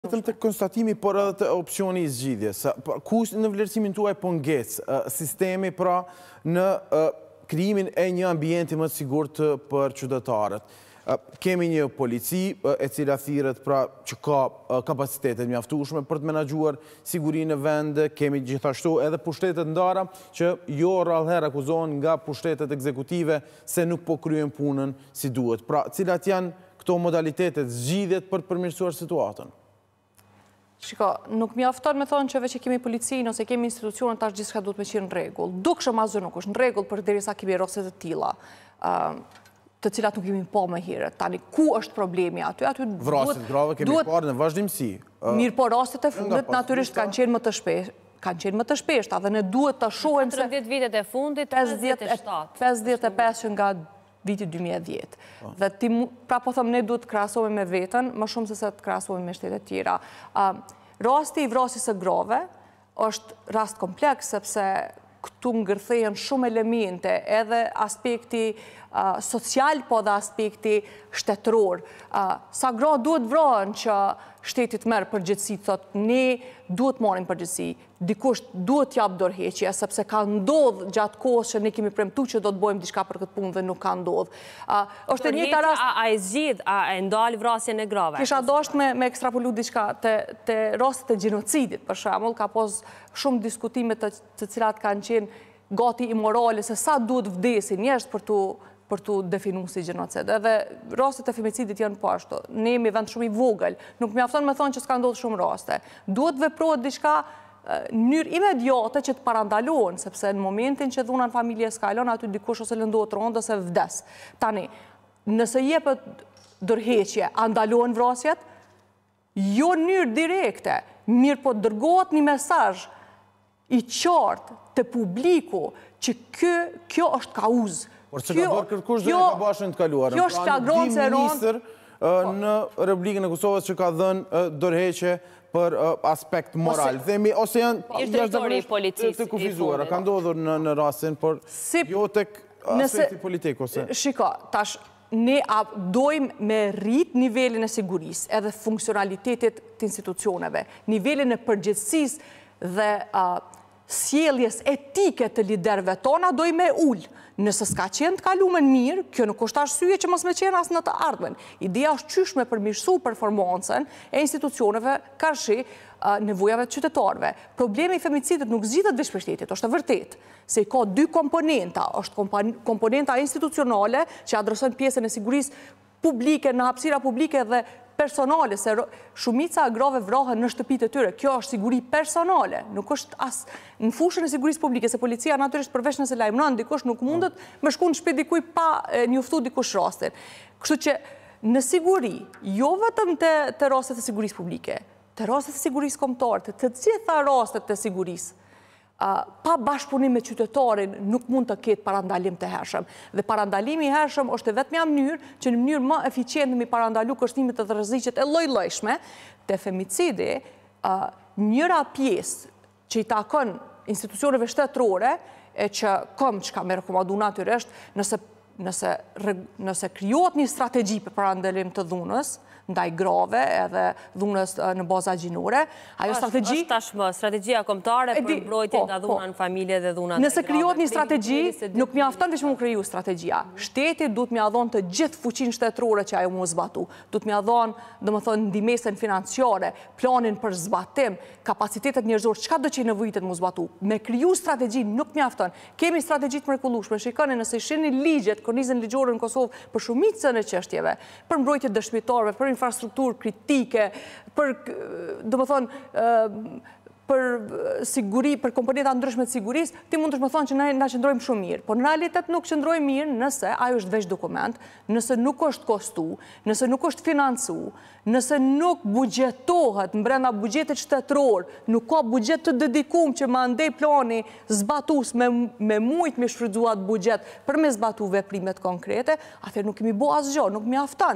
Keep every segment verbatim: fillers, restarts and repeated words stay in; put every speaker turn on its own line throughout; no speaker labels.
Vetëm të konstatimi, por edhe të opcioni i zgjidhjes. Ku në vlerësimin tuaj po ngec sistemi pra në krijimin e një ambienti më të sigurt për qytetarët? Kemi një polici e cila thirret pra që ka kapacitetet mjaftueshme për të menaxhuar sigurinë në vend, kemi gjithashtu edhe pushtetet ndara që jo rrallëherë akuzohen nga pushtetet ekzekutive se nuk po kryejn punën si duhet. Pra, cilat janë këto modalitetet zgjidhjet për të përmirësuar situatën?
Shiko, nuk mjafton me thonë që veç e kemi policinë ose kemi institucionën tash gjithçka duhet me qenë në rregull. Dukshëm asgjë nuk është në rregull përderisa kemi rroste të tilla, të cilat nuk kemi pa më herët. Tani ku është problemi aty? Aty
vrasjet grave kemi parë në vazhdimsi.
Mirë, po rastet e fundit natyrisht kanë qenë më të shpesh, kanë qenë më të shpeshta dhe ne duhet të shohim se
katërmbëdhjetë vitet e fundit, pesëdhjetë e shtatë.
pesëdhjetë e pesë nga viti dy mijë e dhjetë. Dhe ti, pra po thëmë, ne duhet të krahasohemi me veten, më shumë se sa të krahasohemi me shtetet tjera. Rasti i vrasjes së grave është rast kompleks, sepse këtu ngërthehen shumë elemente, edhe aspekti social, po dhe aspekti shtetëror. Sa gra duhet vrohen që shtetit merë përgjithësi, thot, ne duhet marrim përgjithësi, dikush duhet jap dorëheqje, sepse ka ndodhë gjatë kohës që ne kemi premtu që do të bëjmë diçka për këtë punë dhe nuk ka ndodhë.
Është e njëjta rast... A e zgjidh, a e ndal vrasjen e grave?
Kisha dashur me, me ekstrapolu diçka te rastet e gjenocidit, për shembull, ka pos shumë diskutime të, të cilat kanë qenë gati imorale se sa duhet vdesin njerëz për tu për tu definu si gjenocid. Edhe rastet e femicidit janë po ashtu. Ne jemi vend shumë i vogël. Nuk mjafton me thonë që s'ka ndodhur shumë raste. Duhet veprohet diçka në mënyrë imediate që të parandalohen, sepse në momentin që dhuna në familje s'ka lënë, aty dikush ose lëndohet rënd ose vdes. Tani, nëse jepet dorëheqje, a ndalohen vrasjet? Jo në mënyrë direkte, mirë po dërgohet një mesazh i qartë të publiku që kjo, kjo është kauzë.
Por që ka bërë kërkush dhe ka bashën të kaluarën.
Kjo është agronë se
minister në Republikën e Kosovës që ka dhënë dorëheqje për aspekt moral. Themi, ose janë jashtë të kufizuara, ka ndodhur në rastin, por jo tek aspekti politik, ose...
Shiko, tash, ne dojmë me rrit nivelin e sigurisë, edhe funksionalitetit të institucioneve, nivelin e përgjithësisë dhe sjelljes etike të liderëve tona dojmë me ullë. Nëse s'ka qenë të kalumen mirë, kjo nuk është arsye që mos me qenë as në të ardhmen. Ideja është qysh me përmirësu performancën e institucioneve karshi nevojave të qytetarëve. Problemi i femicidit nuk zgjidhet veç për shtetit, është e vërtet, se i ka dy komponenta, është komponenta institucionale që adresojnë pjesën e sigurisë publike, në hapësira publike dhe personale, se shumica e grave vrohen në shtëpitë e tyre. Kjo është siguri personale, nuk është as në fushën e sigurisë publike, se policia natyrisht përveç nëse lajmëron dikush nuk mundet me shku në shtëpi dikuj pa njoftu dikush rastin. Kështu që në siguri, jo vetëm të rastet e sigurisë publike, të rastet e sigurisë kombëtare, të gjitha rastet e sigurisë, pa bashkëpunim me qytetarin nuk mund të ketë parandalim të hershëm. Dhe parandalimi i hershëm është e vetmja mënyrë që në mënyrë më eficiente mi parandalu kërcënimet e rreziqet e lloj-llojshme të femicidi, njëra pjesë që i takon institucioneve shtetërore e që kom që ka me rekomadu natyrisht, nëse nëse nëse krijohet një strategji për parandalim të dhunës ndaj grave edhe dhunës në baza gjinore. Ajo strategji...
është tashmë strategjia kombëtare për mbrojtje nga dhuna në familje dhe dhuna në grave.
Nëse krijohet një strategji, nuk mjafton vetëm u kriju strategjia. Shteti duhet m'ia dhënë të gjithë fuqinë shtetërore që ajo mund zbatu. Duhet m'ia dhënë, domethënë, ndihmën financiare, planin për zbatim, kapacitetet njerëzore, çka do që nevojitet mu zbatu. Me kriju strategji nuk mjafton. Kemi strategji të mrekullueshme. Shikoni nëse shihni ligjet, kornizën ligjore në Kosovë për shumicën e çështjeve, për mbrojtje dëshmitarëve, për infrastrukturë kritike, për, do më thonë, për siguri, për komponenta ndryshme të sigurisë, ti mund të më thonë që ne na qëndrojmë shumë mirë, por në realitet nuk qëndrojmë mirë nëse ajo është veç dokument, nëse nuk është kostu, nëse nuk është financu, nëse nuk bugjetohet në brenda bugjetit shtetëror, nuk ka bugjet të dedikum që ma ndej plani zbatus me, me mujt me shfrydzuat bugjet për me zbatu veprimet konkrete, atër nuk kemi bo asgjë, nuk mjafton.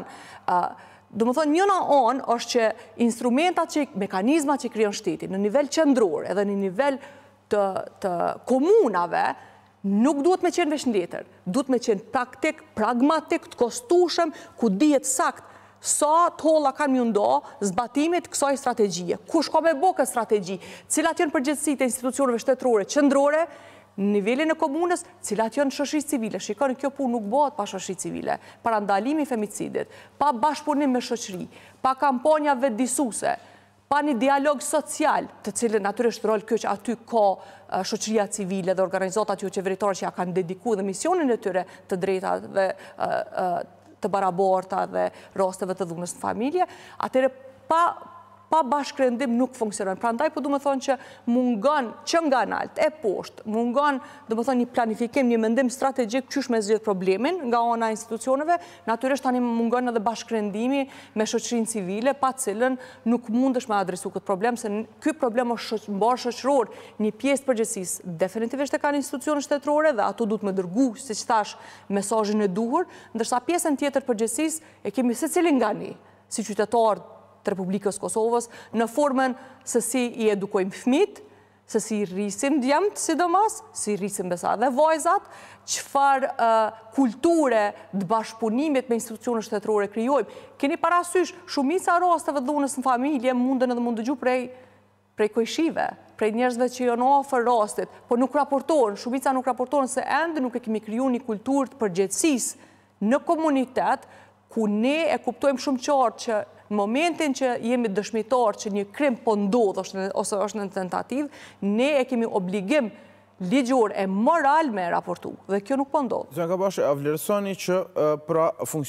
Do më thonë, njëna anë është që instrumentat, që, mekanizmat që krijon shteti në nivel qendror edhe në nivel të, të komunave nuk duhet me qenë veç në letër, duhet me qenë praktik, pragmatik, të kostushëm, ku dihet sakt sa tolla kanë mjundo zbatimit kësaj strategjie. Kush ka me bo këtë strategji? Cilat janë përgjegjësitë e institucioneve shtetërore, qendrore, nivelin e komunës, cilat janë shoqërisë civile. Shikoni, kjo punë nuk bëhet pa shoqëri civile, para ndalimi i femicidit, pa bashkëpunim me shoqëri, pa kampanja vetëdijsuese, pa një dialog social, të cilën natyrisht rol kjo që aty ka shoqëria civile dhe organizatat jo qeveritare që ja kanë dedikuar dhe misionin e tyre të drejtave të barabarta dhe rasteve të dhunës në familje, atëre pa pa bashkërendim nuk funksionon. Prandaj po du me thonë që mungon që nga nalt, e poshtë, mungon du me thonë një planifikim, një mendim strategjik qysh me zgjidh problemin nga ana institucioneve, natyrisht tani mungon edhe bashkërendimi me shoqërinë civile, pa cilën nuk mundesh me adresu këtë problem, se ky problem është mbar shoqëror, një pjesë përgjithësisë definitivisht e kanë institucionet shtetërore dhe ato duhet me dërgu, siç thash, mesazhin e duhur, ndërsa pjesën tjetër përgjithësisë e kemi secili nga ne, si qytetarë të Republikës Kosovës, në formën se si i edukojmë fëmijët, se si rrisim djemtë sidomos, si rrisim besa dhe vajzat, çfarë kulture të bashkëpunimit me institucionet shtetërore krijojmë. Keni parasysh, shumica rasteve dhunës në familje munden edhe mund dëgju prej prej kojshive, prej njerëzve që janë afër rastit, por nuk raportohen, shumica nuk raportohen se ende nuk e kemi krijuar një kulturë të përgjegjësisë në komunitet, ku ne e kuptojmë shumë qartë që në momentin që jemi dëshmitar që një krim po ndodh ose është në tentativë, ne e kemi obligim ligjor e moral me raportu, dhe kjo nuk po ndodh.
Zënë Kabashe, a vlerësoni që pra